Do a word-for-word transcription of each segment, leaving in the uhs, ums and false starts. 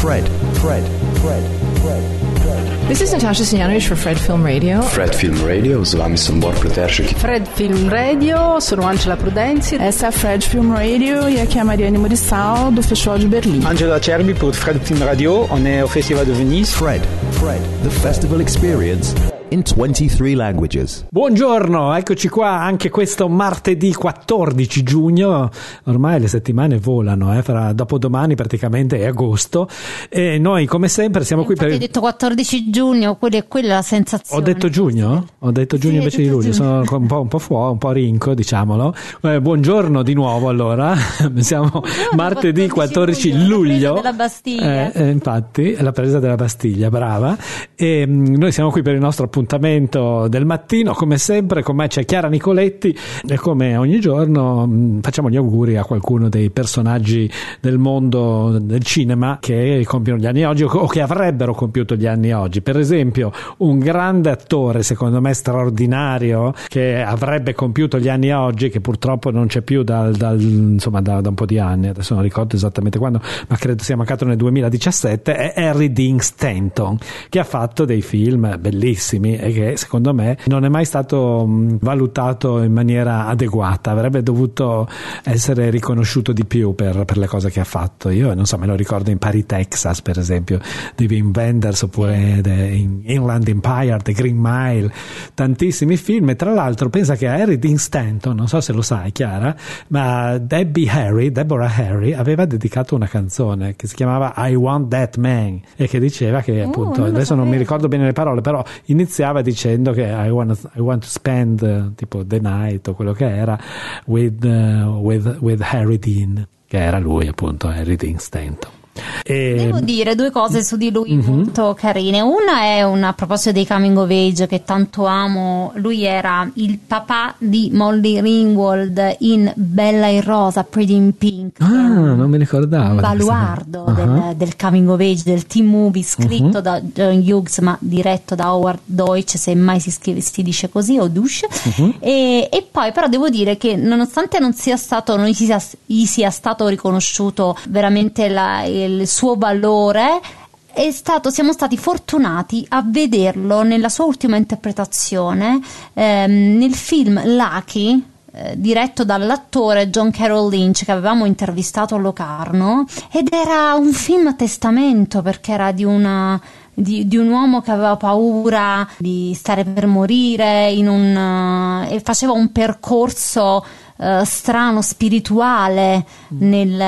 Fred, Fred, Fred, Fred, Fred. This is Natasha Stojanovic for Fred Film Radio. Fred Film Radio, z vami sem Bor Pleteršek. Fred Film Radio, sono Angela Prudenzi. Essa é Fred Film Radio e aqui é a Mariane Murissal do Festival de Berlim. Angela Cerbi pour Fred Film Radio, on est au Festival de Venise. Fred, Fred, the festival experience in twenty-three languages. Buongiorno, eccoci qua anche questo martedì quattordici giugno. Ormai le settimane volano, eh, fra dopodomani praticamente è agosto e noi come sempre siamo Infatti qui per... hai detto quattordici giugno, quella è quella la sensazione. Ho detto giugno? Ho detto giugno Sì, invece di detto luglio, giugno. sono un po', un po' fuori, un po' rinco, diciamolo. Eh, buongiorno di nuovo allora, siamo Buongiorno, martedì quattordici luglio, luglio. la presa della Bastiglia. Eh, eh, infatti, la presa della Bastiglia, brava. E mh, noi siamo qui per il nostro appuntamento del mattino, come sempre, con me c'è Chiara Nicoletti e come ogni giorno mh, facciamo gli auguri a qualcuno dei personaggi del mondo del cinema che compiono gli anni oggi o che avrebbero compiuto gli anni oggi. Per esempio, un grande attore, secondo me straordinario, che avrebbe compiuto gli anni oggi, che purtroppo non c'è più dal, dal, insomma, da, da un po' di anni, adesso non ricordo esattamente quando, ma credo sia mancato nel duemiladiciassette, è Harry Dean Stanton, che ha fatto dei film bellissimi e che secondo me non è mai stato mh, valutato in maniera adeguata, avrebbe dovuto essere riconosciuto di più per, per le cose che ha fatto. Io non so, me lo ricordo in Paris, Texas, per esempio, di Wim Wenders, oppure de, in Inland Empire, The Green Mile, tantissimi film. E tra l'altro pensa che a Harry Dean Stanton, non so se lo sai Chiara, ma Debbie Harry, Deborah Harry aveva dedicato una canzone che si chiamava I Want That Man e che diceva che appunto, non lo adesso non mi sapevo. ricordo bene le parole, però iniziava dicendo che I want, I want to spend uh, tipo the night o quello che era with, uh, with, with Harry Dean, che era lui appunto, Harry Dean Stanton. E... Devo dire due cose su di lui Mm-hmm. molto carine. Una è una a proposito dei coming of age che tanto amo. Lui era il papà di Molly Ringwald in Bella e Rosa, Pretty in Pink. Ah, che è un non mi ricordavo. baluardo Uh-huh. del, del coming of age, del teen movie scritto Uh-huh. da John Hughes ma diretto da Howard Deutsch, se mai si scrive si dice così, o Dush. Uh-huh. e, e poi però devo dire che nonostante non sia stato non gli sia, gli sia stato riconosciuto veramente la, il suo valore, è stato, siamo stati fortunati a vederlo nella sua ultima interpretazione ehm, nel film Lucky, eh, diretto dall'attore John Carroll Lynch, che avevamo intervistato a Locarno, ed era un film a testamento perché era di una Di, di un uomo che aveva paura di stare per morire in un, uh, e faceva un percorso uh, strano, spirituale nel,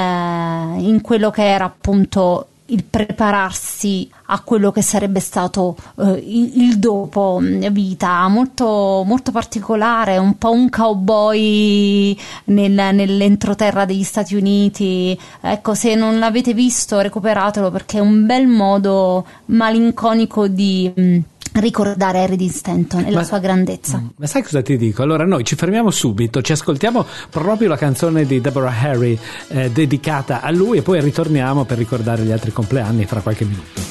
in quello che era appunto il prepararsi a quello che sarebbe stato uh, il, il dopo vita, molto, molto particolare, un po' un cowboy nel, nell'entroterra degli Stati Uniti. Ecco, se non l'avete visto recuperatelo, perché è un bel modo malinconico di mh, ricordare Harry Dean Stanton e Ma- la sua grandezza. Ma sai cosa ti dico? Allora noi ci fermiamo subito, ci ascoltiamo proprio la canzone di Deborah Harry eh, dedicata a lui e poi ritorniamo per ricordare gli altri compleanni fra qualche minuto.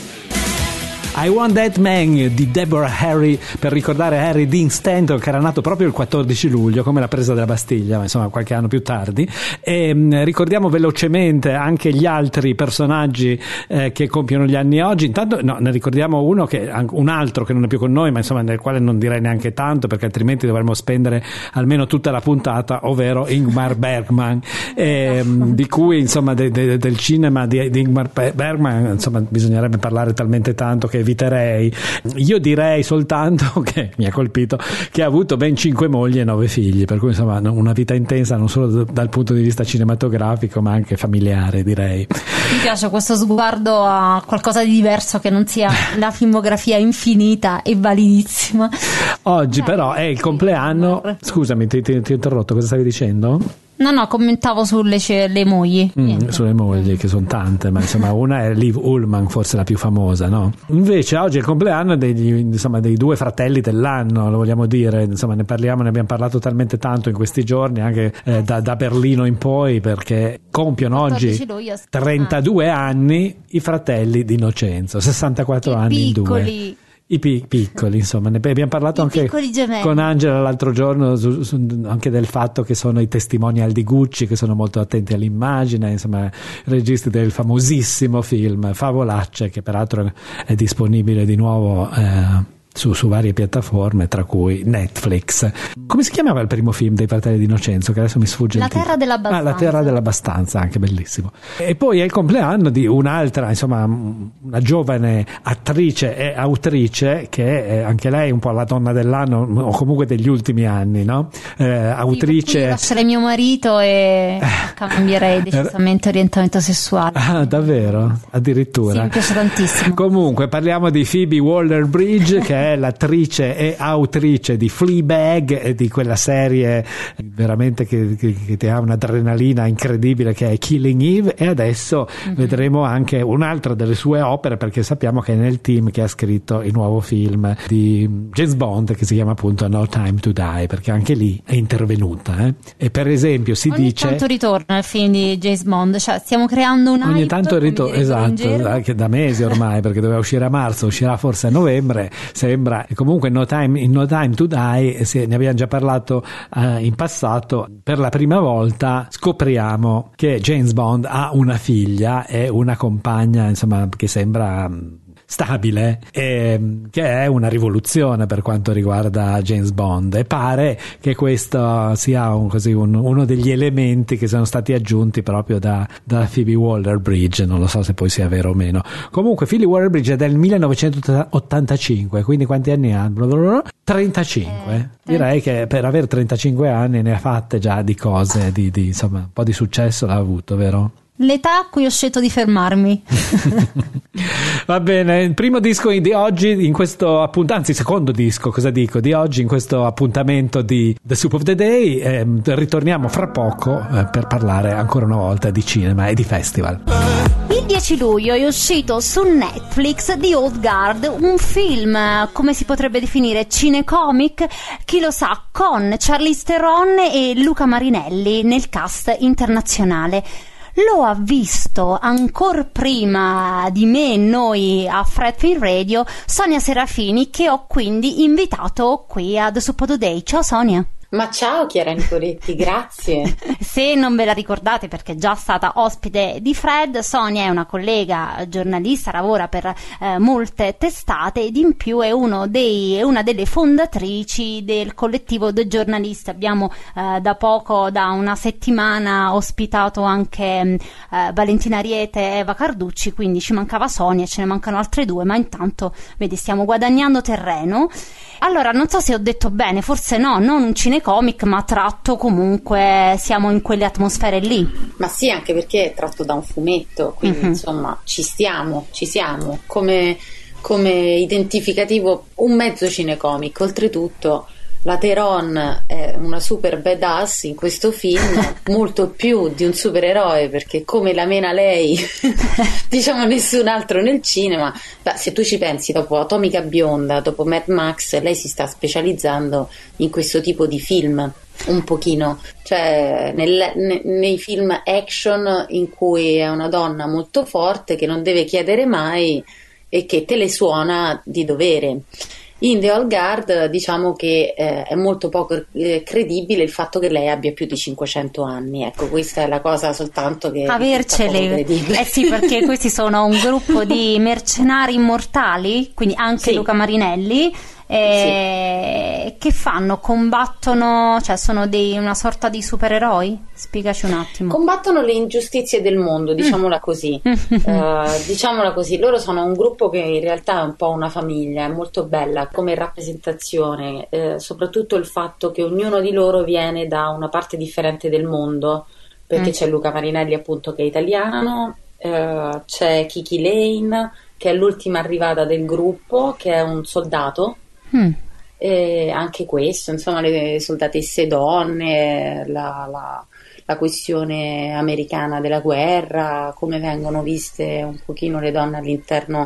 I Want That Man di Deborah Harry, per ricordare Harry Dean Stanton, che era nato proprio il quattordici luglio, come la presa della Bastiglia, ma insomma qualche anno più tardi. E mh, ricordiamo velocemente anche gli altri personaggi eh, che compiono gli anni oggi. Intanto no, ne ricordiamo uno che, un altro che non è più con noi, ma insomma nel quale non direi neanche tanto, perché altrimenti dovremmo spendere almeno tutta la puntata, ovvero Ingmar Bergman, e, mh, di cui insomma de, de, del cinema di, di Ingmar Bergman insomma bisognerebbe parlare talmente tanto che eviterei. Io direi soltanto che mi ha colpito che ha avuto ben cinque mogli e nove figli, per cui insomma una vita intensa non solo dal punto di vista cinematografico ma anche familiare, direi. Mi piace questo sguardo a qualcosa di diverso che non sia la filmografia infinita e validissima. Oggi Eh, però è il compleanno. Scusami, ti, ti, ti ho interrotto, cosa stavi dicendo? No, no, commentavo sulle ce- le mogli. Mm, Niente. sulle mogli, che sono tante, ma insomma una è Liv Ullmann, forse la più famosa, no? Invece oggi è il compleanno degli, insomma, dei due fratelli dell'anno, lo vogliamo dire, insomma ne parliamo, ne abbiamo parlato talmente tanto in questi giorni, anche eh, da, da Berlino in poi, perché compiono oggi quattordici luglio. trentadue anni i fratelli di Innocenzo, sessantaquattro Che anni in due. piccoli. I pi- piccoli, insomma, ne abbiamo parlato I anche con Angela l'altro giorno su, su, anche del fatto che sono i testimonial di Gucci, che sono molto attenti all'immagine, insomma, registi del famosissimo film Favolacce, che peraltro è disponibile di nuovo eh, Su, su varie piattaforme, tra cui Netflix. Come si chiamava il primo film dei Fratelli d'Innocenzo, che adesso mi sfugge La il titolo? Terra dell'Abbastanza. Ah, La Terra dell'Abbastanza, anche bellissimo. E poi è il compleanno di un'altra, insomma, una giovane attrice e autrice che è anche lei un po' la donna dell'anno, o comunque degli ultimi anni, no? Eh, autrice. Sì, lascerei mio marito e cambierei decisamente orientamento sessuale. Ah, davvero? Addirittura. Sì, mi piace tantissimo. Comunque parliamo di Phoebe Waller-Bridge, che è l'attrice e autrice di Fleabag e di quella serie veramente che, che, che ti ha un'adrenalina incredibile, che è Killing Eve, e adesso mm-hmm. vedremo anche un'altra delle sue opere, perché sappiamo che è nel team che ha scritto il nuovo film di James Bond, che si chiama appunto No Time to Die, perché anche lì è intervenuta eh? E per esempio si ogni dice ogni tanto ritorna il film di James Bond, cioè stiamo creando un ogni hype, tanto ritorna, esatto, anche da mesi ormai, perché doveva uscire a marzo, uscirà forse a novembre, sembra. E comunque no time, in No Time to Die, se ne abbiamo già parlato eh, in passato, per la prima volta scopriamo che James Bond ha una figlia e una compagna, insomma, che sembra stabile, e che è una rivoluzione per quanto riguarda James Bond, e pare che questo sia un, così, un, uno degli elementi che sono stati aggiunti proprio da, da Phoebe Waller-Bridge. Non lo so se poi sia vero o meno. Comunque Phoebe Waller-Bridge è del millenovecentottantacinque, quindi quanti anni ha? trentacinque. Eh, direi che per avere trentacinque anni ne ha fatte già di cose, di, di insomma un po' di successo l'ha avuto, vero? L'età a cui ho scelto di fermarmi. Va bene, il primo disco di oggi in questo appuntamento, anzi secondo disco, cosa dico, di oggi in questo appuntamento di The Soup of the Day. Eh, ritorniamo fra poco eh, per parlare ancora una volta di cinema e di festival. Il dieci luglio è uscito su Netflix The Old Guard, un film, come si potrebbe definire, cinecomic, chi lo sa, con Charlize Theron e Luca Marinelli nel cast internazionale. Lo ha visto ancora prima di me e noi a Fred Film Radio Sonia Serafini, che ho quindi invitato qui a The Soup of the Day. Ciao Sonia. Ma ciao Chiara Nicoletti, grazie. Se non ve la ricordate, perché è già stata ospite di Fred, Sonia è una collega giornalista, lavora per eh, molte testate ed in più è, uno dei, è una delle fondatrici del collettivo The Giornalist. Abbiamo eh, da poco, da una settimana, ospitato anche eh, Valentina Ariete e Eva Carducci, quindi ci mancava Sonia, ce ne mancano altre due, ma intanto vedi, stiamo guadagnando terreno. Allora, non so se ho detto bene, forse no, non un cinecomic, ma tratto comunque, siamo in quelle atmosfere lì. Ma sì, anche perché è tratto da un fumetto, quindi mm-hmm. insomma ci stiamo, ci siamo, come, come identificativo un mezzo cinecomic. Oltretutto la Theron è una super badass in questo film, molto più di un supereroe, perché come la mena lei diciamo nessun altro nel cinema. Beh, se tu ci pensi, dopo Atomica Bionda, dopo Mad Max, lei si sta specializzando in questo tipo di film un pochino, cioè nel, ne, nei film action in cui è una donna molto forte che non deve chiedere mai e che te le suona di dovere. In The Old Guard diciamo che eh, è molto poco eh, credibile il fatto che lei abbia più di cinquecento anni. Ecco, questa è la cosa soltanto che avercele. Eh sì, perché questi sono un gruppo di mercenari immortali, quindi anche sì. Luca Marinelli, eh, sì. che fanno, combattono, cioè sono dei, una sorta di supereroi? Spiegaci un attimo. Combattono le ingiustizie del mondo, diciamola così. uh, diciamola così. Loro sono un gruppo che in realtà è un po' una famiglia, è molto bella come rappresentazione, eh, soprattutto il fatto che ognuno di loro viene da una parte differente del mondo, perché mm. c'è Luca Marinelli appunto che è italiano, eh, c'è Kiki Lane che è l'ultima arrivata del gruppo, che è un soldato. Mm. E anche questo, insomma, le soldatesse donne, la, la, la questione americana della guerra, come vengono viste un pochino le donne all'interno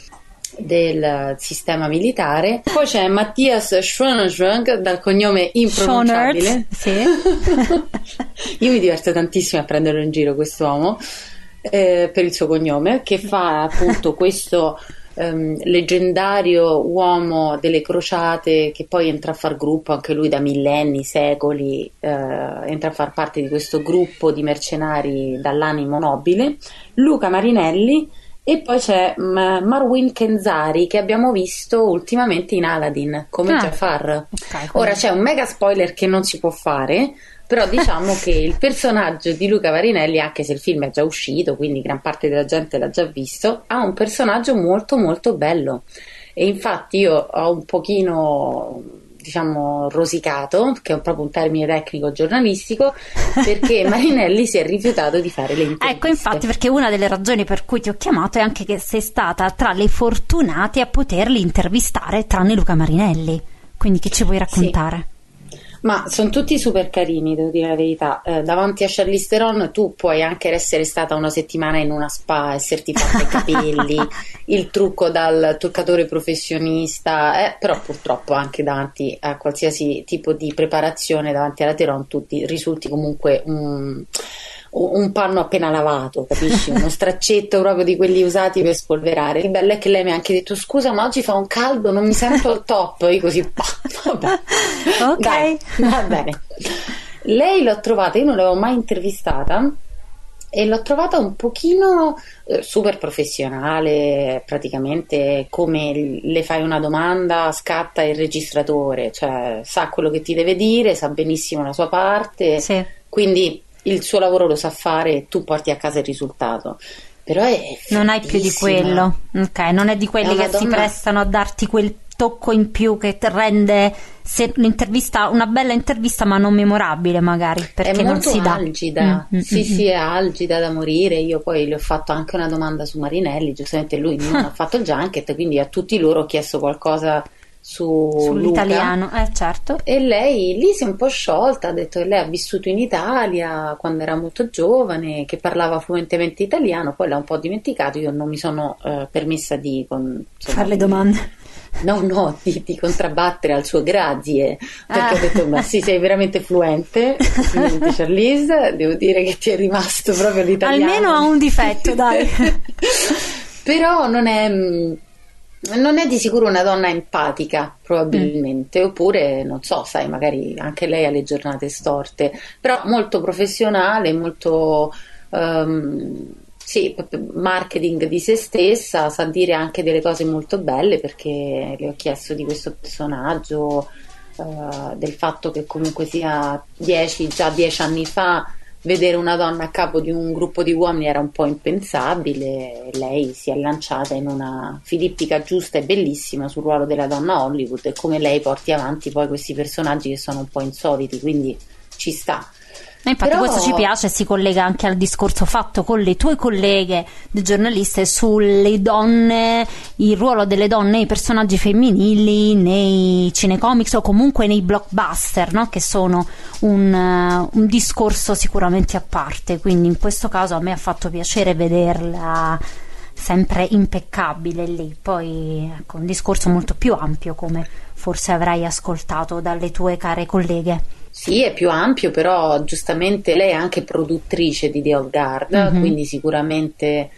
del sistema militare. Poi c'è Mattias Schoenertz dal cognome impronunciabile. Sì. Io mi diverto tantissimo a prenderlo in giro quest'uomo eh, per il suo cognome, che fa appunto questo ehm, leggendario uomo delle crociate che poi entra a far gruppo, anche lui da millenni, secoli, eh, entra a far parte di questo gruppo di mercenari dall'animo nobile, Luca Marinelli, e poi c'è M- Marwan Kenzari, che abbiamo visto ultimamente in Aladdin come Ah, Jafar. ok, Ora c'è un mega spoiler che non si può fare, però diciamo che il personaggio di Luca Marinelli, anche se il film è già uscito, quindi gran parte della gente l'ha già visto, ha un personaggio molto molto bello, e infatti io ho un pochino, diciamo, rosicato, che è proprio un termine tecnico giornalistico, perché Marinelli si è rifiutato di fare le interviste. Ecco, infatti, perché una delle ragioni per cui ti ho chiamato è anche che sei stata tra le fortunate a poterli intervistare, tranne Luca Marinelli. Quindi che ci vuoi raccontare? Sì. Ma sono tutti super carini, devo dire la verità. Eh, davanti a Charlize Theron tu puoi anche essere stata una settimana in una spa, esserti fatta i capelli, il trucco dal truccatore professionista, eh, però purtroppo anche davanti a qualsiasi tipo di preparazione davanti alla Theron tu ti risulti comunque un, un panno appena lavato, capisci? Uno straccetto proprio di quelli usati per spolverare. Il bello è che lei mi ha anche detto: scusa, ma oggi fa un caldo, non mi sento al top. Io così, vabbè. Ok. Dai, va bene. Lei l'ho trovata, io non l'avevo mai intervistata, e l'ho trovata un pochino eh, super professionale, praticamente come le fai una domanda scatta il registratore, cioè sa quello che ti deve dire, sa benissimo la sua parte, Sì. quindi il suo lavoro lo sa fare e tu porti a casa il risultato. Però è Non hai più di fighissima. quello, ok? Non è di quelli È una che si donna- prestano a darti quel tocco in più che ti rende se l'intervista una bella intervista ma non memorabile, magari, perché è non molto si dà. algida, Mm, mm, sì mm, sì, è algida da morire. Io poi le ho fatto anche una domanda su Marinelli, giustamente lui non ha fatto il junket, quindi a tutti loro ho chiesto qualcosa su sull'italiano, Luca, eh certo. e lei lì si è un po' sciolta, ha detto che lei ha vissuto in Italia quando era molto giovane, che parlava fluentemente italiano, poi l'ha un po' dimenticato. Io non mi sono eh, permessa di con, insomma, Fare le di- domande. No, no, di, di contrabbattere al suo grazie, perché Ah. ho detto: ma sì, sei veramente fluente, complimenti, Charlize, devo dire che ti è rimasto proprio l'italiano. Almeno ha un difetto, dai. Però non è, non è di sicuro una donna empatica, probabilmente, oppure non so, sai, magari anche lei ha le giornate storte, però molto professionale, molto ehm, sì, marketing di se stessa, sa dire anche delle cose molto belle, perché le ho chiesto di questo personaggio, eh, del fatto che comunque sia dieci, già dieci anni fa vedere una donna a capo di un gruppo di uomini era un po' impensabile, e lei si è lanciata in una filippica giusta e bellissima sul ruolo della donna Hollywood, e come lei porti avanti poi questi personaggi che sono un po' insoliti, quindi ci sta. E infatti Però- questo ci piace e si collega anche al discorso fatto con le tue colleghe di giornaliste sulle donne, il ruolo delle donne e i personaggi femminili nei cinecomics o comunque nei blockbuster, no? Che sono un, uh, un discorso sicuramente a parte, quindi in questo caso a me ha fatto piacere vederla sempre impeccabile lì. Poi ecco, un discorso molto più ampio, come forse avrai ascoltato dalle tue care colleghe. Sì, è più ampio, però giustamente lei è anche produttrice di The Old Guard, Mhm. quindi sicuramente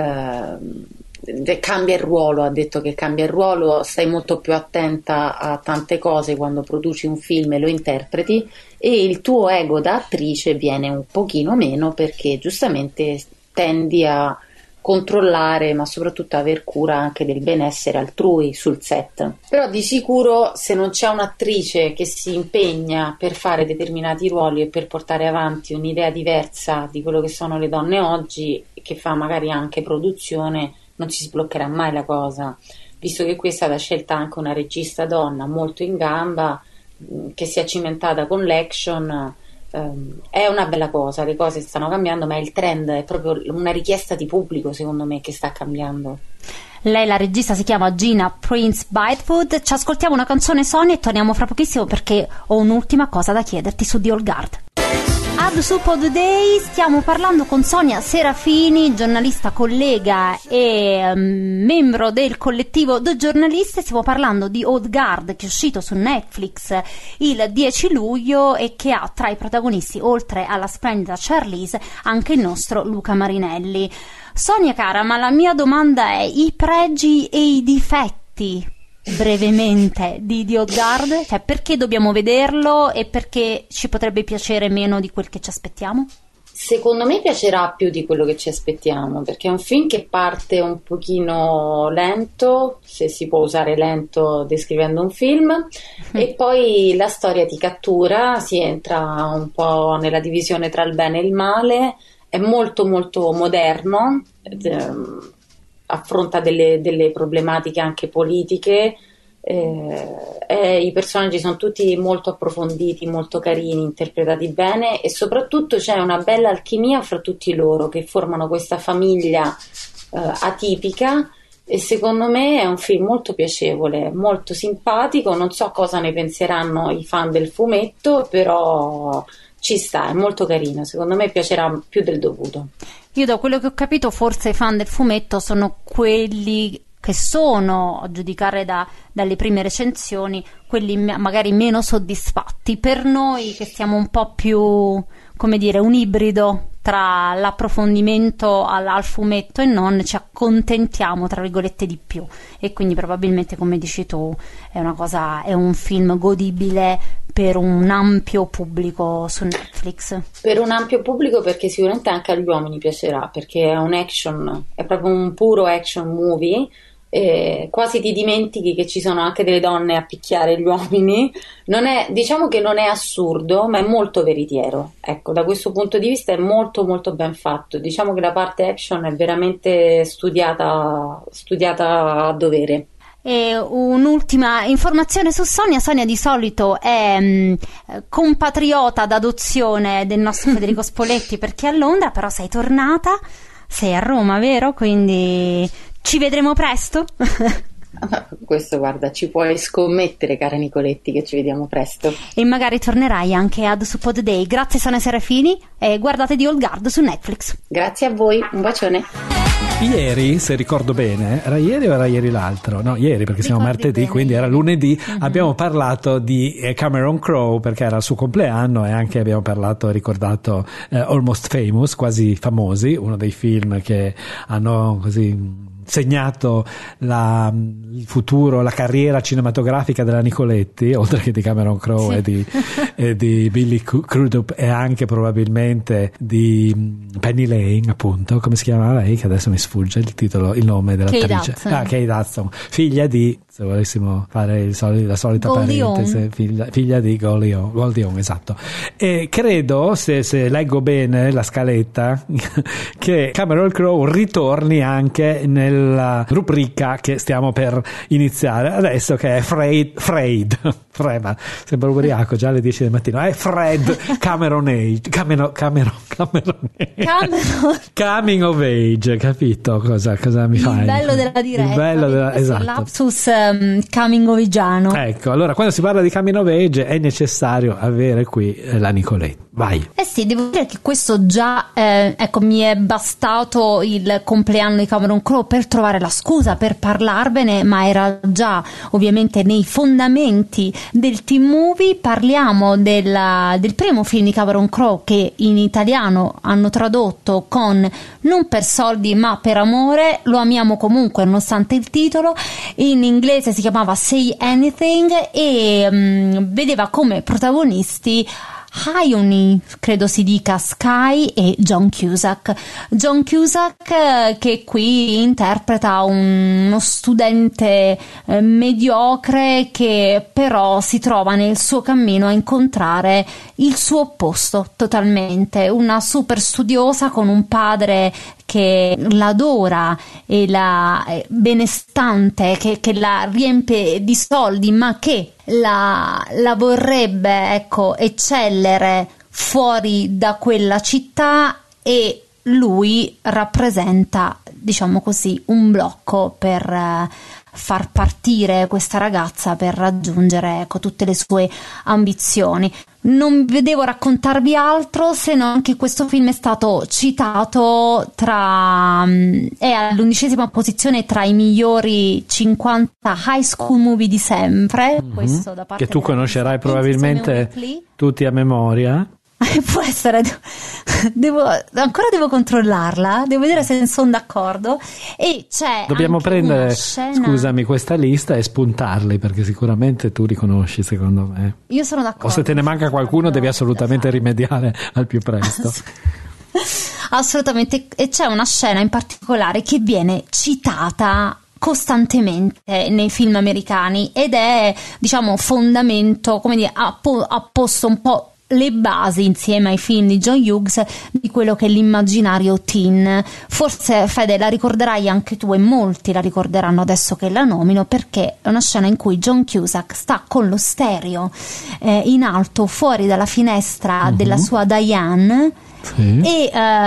eh, cambia il ruolo, ha detto che cambia il ruolo, stai molto più attenta a tante cose quando produci un film e lo interpreti, e il tuo ego da attrice viene un pochino meno, perché giustamente tendi a controllare, ma soprattutto aver cura anche del benessere altrui sul set. Però di sicuro, se non c'è un'attrice che si impegna per fare determinati ruoli e per portare avanti un'idea diversa di quello che sono le donne oggi, che fa magari anche produzione, non ci sbloccherà mai la cosa, visto che questa è stata scelta anche una regista donna molto in gamba, mh, che si è cimentata con l'action. Um, è una bella cosa, le cose stanno cambiando, ma il trend è proprio una richiesta di pubblico, secondo me, che sta cambiando. Lei, la regista, si chiama Gina Prince Bythewood. Ci ascoltiamo una canzone, Sonia, e torniamo fra pochissimo perché ho un'ultima cosa da chiederti su The Old Guard. Ad Soup of the Day stiamo parlando con Sonia Serafini, giornalista collega e um, membro del collettivo The Giornaliste. Stiamo parlando di Old Guard, che è uscito su Netflix il dieci luglio e che ha tra i protagonisti, oltre alla splendida Charlize, anche il nostro Luca Marinelli. Sonia cara, ma la mia domanda è: i pregi e i difetti, brevemente, di The Old Guard? Cioè, perché dobbiamo vederlo e perché ci potrebbe piacere meno di quel che ci aspettiamo? Secondo me piacerà più di quello che ci aspettiamo, perché è un film che parte un pochino lento, se si può usare lento descrivendo un film, mm. e poi la storia ti cattura, si entra un po' nella divisione tra il bene e il male, è molto molto moderno, ehm, affronta delle, delle problematiche anche politiche, eh, e i personaggi sono tutti molto approfonditi, molto carini, interpretati bene, e soprattutto c'è una bella alchimia fra tutti loro che formano questa famiglia eh, atipica, e secondo me è un film molto piacevole, molto simpatico. Non so cosa ne penseranno i fan del fumetto, però ci sta, è molto carino, secondo me piacerà più del dovuto. Io da quello che ho capito forse i fan del fumetto sono quelli che sono, a giudicare da, dalle prime recensioni, quelli magari meno soddisfatti. Per noi che siamo un po' più, come dire, un ibrido tra l'approfondimento al, al fumetto e non, ci accontentiamo tra virgolette di più, e quindi probabilmente, come dici tu, è una cosa, è un film godibile per un ampio pubblico su Netflix. Per un ampio pubblico, perché sicuramente anche agli uomini piacerà, perché è un action, è proprio un puro action movie. Eh, quasi ti dimentichi che ci sono anche delle donne a picchiare gli uomini. Non è, diciamo che non è assurdo, ma è molto veritiero. Ecco, da questo punto di vista è molto molto ben fatto. Diciamo che la parte action è veramente studiata, studiata a dovere. E un'ultima informazione su Sonia. Sonia di solito è mh, compatriota d'adozione del nostro Federico Spoletti, perché è a Londra, però sei tornata, sei a Roma, vero? Quindi ci vedremo presto? Questo, guarda, ci puoi scommettere, cara Nicoletti, che ci vediamo presto. E magari tornerai anche ad Suppod Day. Grazie Sonia Serafini, e guardate The Old Guard su Netflix. Grazie a voi, un bacione. Ieri, se ricordo bene, era ieri o era ieri l'altro? No, ieri, perché siamo Ricordi martedì, bene. quindi era lunedì. Mm-hmm. Abbiamo parlato di Cameron Crowe perché era il suo compleanno, e anche abbiamo parlato, ricordato eh, Almost Famous, Quasi Famosi, uno dei film che hanno così segnato la, il futuro, la carriera cinematografica della Nicoletti, oltre che di Cameron Crowe, sì. e, di, e di Billy Crudup, e anche probabilmente di Penny Lane, appunto, come si chiama lei, che adesso mi sfugge il titolo, il nome dell'attrice. Kate Hudson. Ah, Kate Hudson, figlia di, se volessimo fare il soli, la solita Goldie parentesi, Hawn. figlia, figlia di Goldie Hawn, Goldie Hawn, esatto. E credo, se, se leggo bene la scaletta, che Cameron Crowe ritorni anche nel la rubrica che stiamo per iniziare adesso, che è Fred Fred Fred sembra ubriaco già alle dieci del mattino, è Fred Cameron Age Cameron Cameron Cameron Cameron Coming of Age, capito cosa, cosa mi fai? Il bello della diretta, il bello della, esatto. Lapsus um, coming of agiano. Ecco, allora quando si parla di Coming of Age è necessario avere qui eh, la Nicoletti. Vai. Eh sì, devo dire che questo già eh, ecco, mi è bastato il compleanno di Cameron Crowe per trovare la scusa per parlarvene, ma era già ovviamente nei fondamenti del team movie. Parliamo della, del primo film di Cameron Crowe, che in italiano hanno tradotto con Non per soldi ma per amore. Lo amiamo comunque nonostante il titolo. In inglese si chiamava Say Anything, e mh, vedeva come protagonisti Ione, credo si dica, Sky e John Cusack. John Cusack che qui interpreta uno studente eh, mediocre che però si trova nel suo cammino a incontrare il suo opposto totalmente, una super studiosa con un padre che l'adora e la eh, benestante, che, che la riempie di soldi, ma che la, la vorrebbe, ecco, eccellere fuori da quella città, e lui rappresenta, diciamo così, un blocco per eh, far partire questa ragazza per raggiungere, ecco, tutte le sue ambizioni. Non vedevo raccontarvi altro, se non che questo film è stato citato tra è all'undicesima posizione tra i migliori cinquanta high school movie di sempre, mm-hmm. Questo da parte che tu conoscerai probabilmente tutti a memoria. Può essere, devo, ancora devo controllarla, devo vedere se sono d'accordo. E c'è dobbiamo anche prendere, una scena... scusami, questa lista e spuntarli, perché sicuramente tu li conosci, secondo me. Io sono d'accordo. O se te ne manca qualcuno devi assolutamente rimediare al più presto. Assolutamente. E c'è una scena in particolare che viene citata costantemente nei film americani ed è, diciamo, fondamento, come dire, ha, po- ha posto un po' le basi insieme ai film di John Hughes di quello che è l'immaginario teen. Forse, Fede, la ricorderai anche tu e molti la ricorderanno adesso che la nomino, perché è una scena in cui John Cusack sta con lo stereo eh, in alto fuori dalla finestra uh-huh. della sua Diane. Sì. E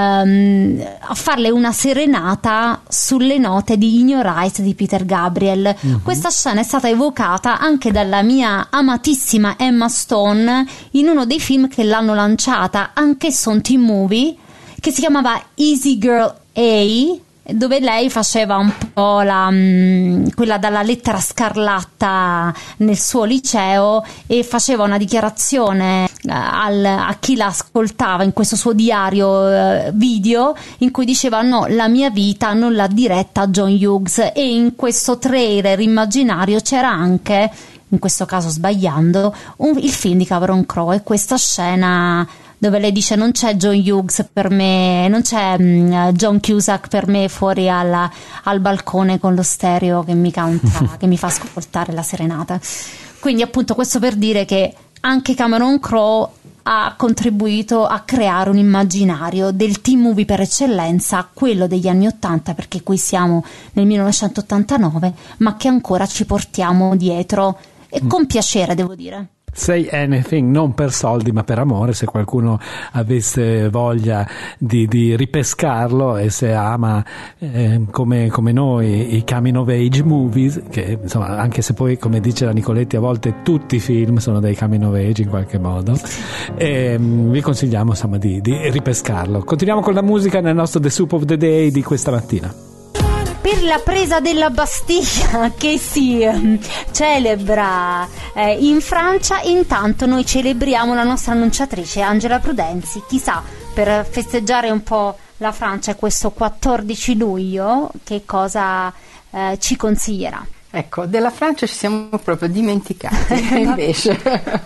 ehm, a farle una serenata sulle note di In Your Eyes di Peter Gabriel. Uh-huh. Questa scena è stata evocata anche dalla mia amatissima Emma Stone in uno dei film che l'hanno lanciata, anch'esso un teen movie che si chiamava Easy Girl A, dove lei faceva un po' la, mh, quella dalla lettera scarlatta nel suo liceo e faceva una dichiarazione uh, al, a chi la ascoltava in questo suo diario uh, video in cui diceva: no, la mia vita non l'ha diretta John Hughes. E in questo trailer immaginario c'era anche, in questo caso sbagliando, un, il film di Cameron Crowe, e questa scena dove lei dice: non c'è John Hughes per me, non c'è um, John Cusack per me fuori alla, al balcone con lo stereo che mi canta, che mi fa ascoltare la serenata. Quindi appunto questo per dire che anche Cameron Crowe ha contribuito a creare un immaginario del teen movie per eccellenza, quello degli anni ottanta, perché qui siamo nel millenovecentottantanove, ma che ancora ci portiamo dietro e con piacere, devo dire. Say Anything, non per soldi ma per amore, se qualcuno avesse voglia di, di ripescarlo e se ama eh, come, come noi i coming of age movies, che insomma, anche se poi, come dice la Nicoletti, a volte tutti i film sono dei coming of age in qualche modo, e, um, vi consigliamo insomma di, di ripescarlo. Continuiamo con la musica nel nostro The Soup of the Day di questa mattina. Per la presa della Bastiglia che si eh, celebra eh, in Francia, intanto noi celebriamo la nostra annunciatrice Angela Prudenzi. Chissà, per festeggiare un po' la Francia questo quattordici luglio, che cosa eh, ci consiglierà? Ecco, della Francia ci siamo proprio dimenticati invece,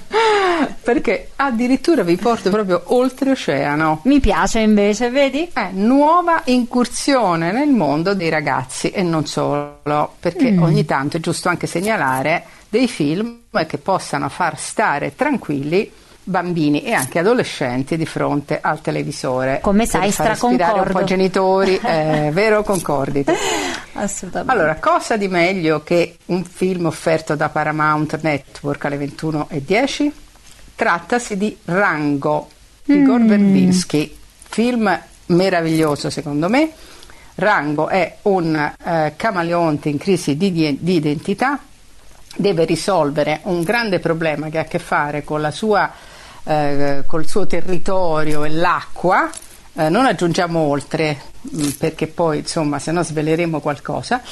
perché addirittura vi porto proprio oltreoceano. Mi piace invece, vedi? Eh, nuova incursione nel mondo dei ragazzi e non solo, perché mm. ogni tanto è giusto anche segnalare dei film che possano far stare tranquilli bambini e anche adolescenti di fronte al televisore. Come sai, straconcordo. Un po' i genitori, eh, vero, concordi? Assolutamente. Allora, cosa di meglio che un film offerto da Paramount Network alle ventuno e dieci? Trattasi di Rango di mm. Gore Verbinski, film meraviglioso secondo me. Rango è un eh, camaleonte in crisi di, di identità, deve risolvere un grande problema che ha a che fare con la sua eh, col suo territorio e l'acqua. Eh, non aggiungiamo oltre mh, perché poi insomma se no sveleremo qualcosa.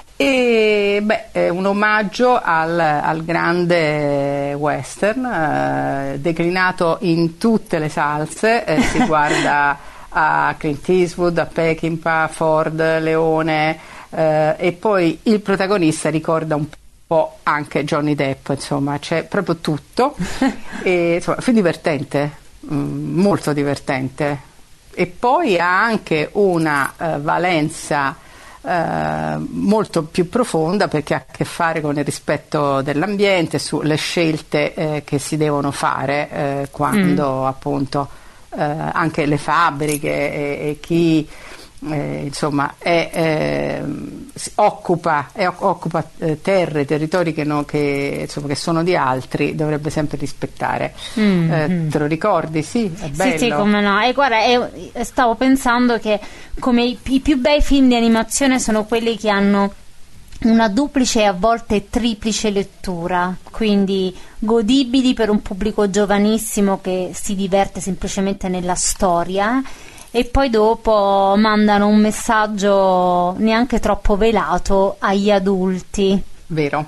E beh, è un omaggio al, al grande western eh, declinato in tutte le salse. Eh, si guarda a Clint Eastwood, a Peckinpah, Ford, Leone, eh, e poi il protagonista ricorda un po' anche Johnny Depp, insomma c'è proprio tutto. E insomma, film divertente, mh, molto divertente, e poi ha anche una uh, valenza Uh, molto più profonda, perché ha a che fare con il rispetto dell'ambiente, sulle scelte eh, che si devono fare eh, quando mm. appunto eh, anche le fabbriche e, e chi eh, insomma è, eh, occupa, è, occupa eh, terre, territori che, no, che, insomma, che sono di altri, dovrebbe sempre rispettare. Mm. Eh, te lo ricordi? Sì, è bello. Sì, sì, come no. E guarda, eh, stavo pensando che come i, i più bei film di animazione sono quelli che hanno una duplice e a volte triplice lettura, quindi godibili per un pubblico giovanissimo che si diverte semplicemente nella storia, e poi dopo mandano un messaggio neanche troppo velato agli adulti. Vero.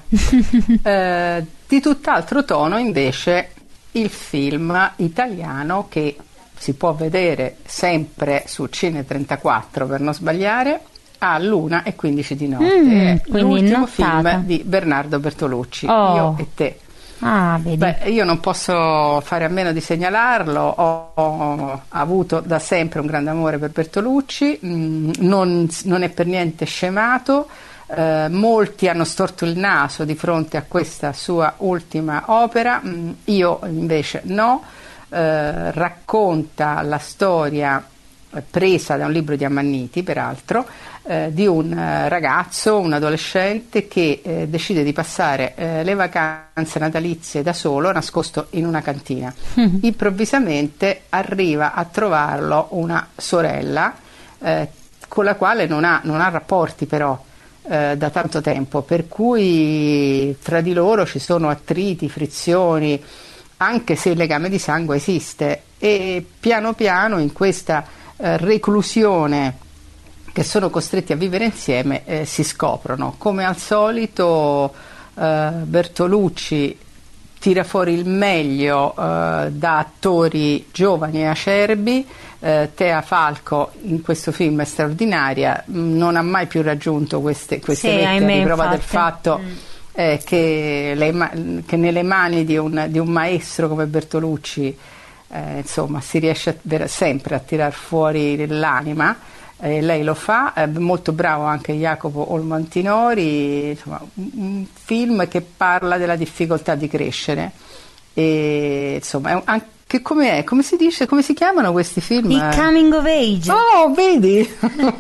eh, di tutt'altro tono invece il film italiano che si può vedere sempre su Cine trentaquattro per non sbagliare all'una e quindici di notte. Mm, è l'ultimo nottata. film di Bernardo Bertolucci, Oh. Io e te. Ah, vedi. Beh, io non posso fare a meno di segnalarlo, ho, ho avuto da sempre un grande amore per Bertolucci, mh, non, non è per niente scemato, eh, molti hanno storto il naso di fronte a questa sua ultima opera, mh, io invece no, eh, racconta la storia presa da un libro di Ammanniti, peraltro, eh, di un eh, ragazzo, un adolescente che eh, decide di passare eh, le vacanze natalizie da solo, nascosto in una cantina. Mm-hmm. Improvvisamente arriva a trovarlo una sorella eh, con la quale non ha, non ha rapporti però eh, da tanto tempo, per cui tra di loro ci sono attriti, frizioni, anche se il legame di sangue esiste, e piano piano in questa Eh, reclusione che sono costretti a vivere insieme eh, si scoprono. Come al solito eh, Bertolucci tira fuori il meglio eh, da attori giovani e acerbi. eh, Tea Falco in questo film è straordinaria, non ha mai più raggiunto queste, queste sì, vette, ahimè, a riprova infatti. del fatto mm. eh, che, le, che nelle mani di un, di un maestro come Bertolucci Eh, insomma si riesce a, ver- sempre a tirar fuori l'anima, eh, lei lo fa, è molto bravo anche Jacopo Olmantinori, insomma un, un film che parla della difficoltà di crescere, e insomma è un, anche come è, come si dice, come si chiamano questi film? Il coming of age. Oh, vedi?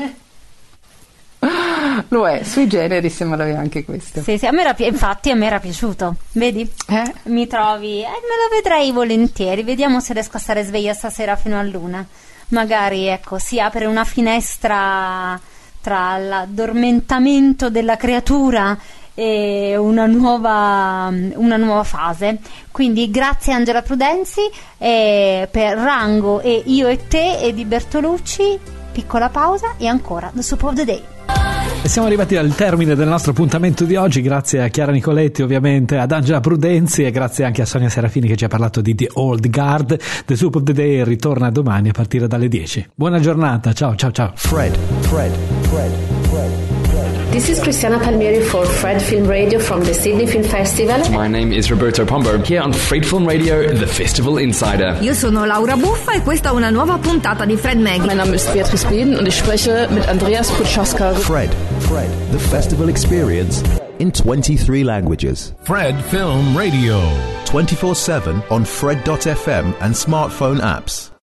Lo è, sui generis, ma lo è anche questo. Sì, sì, a me era pi- infatti a me era piaciuto, vedi? Eh? Mi trovi, eh, me lo vedrei volentieri, vediamo se riesco a stare sveglia stasera fino all'una. Magari, ecco, si apre una finestra tra l'addormentamento della creatura e una nuova, una nuova fase. Quindi grazie Angela Prudenzi eh, per Rango e Io e te e di Bertolucci. Piccola pausa e ancora The Soup of the Day. E siamo arrivati al termine del nostro appuntamento di oggi, grazie a Chiara Nicoletti, ovviamente ad Angela Prudenzi, e grazie anche a Sonia Serafini che ci ha parlato di The Old Guard. The Soup of the Day ritorna domani a partire dalle dieci. Buona giornata, ciao ciao ciao. Fred, Fred, Fred, Fred. This is Cristiana Palmieri for Fred Film Radio from the Sydney Film Festival. My name is Roberto Pombo, here on Fred Film Radio, the Festival Insider. Io sono Laura Buffa e questa è una nuova puntata di Fred Mag. Mein Name ist Beatrice Bieden und ich spreche mit Andreas Putschaska. Fred, Fred, the festival experience in twenty-three languages. Fred Film Radio. twenty-four seven on Fred dot f m and smartphone apps.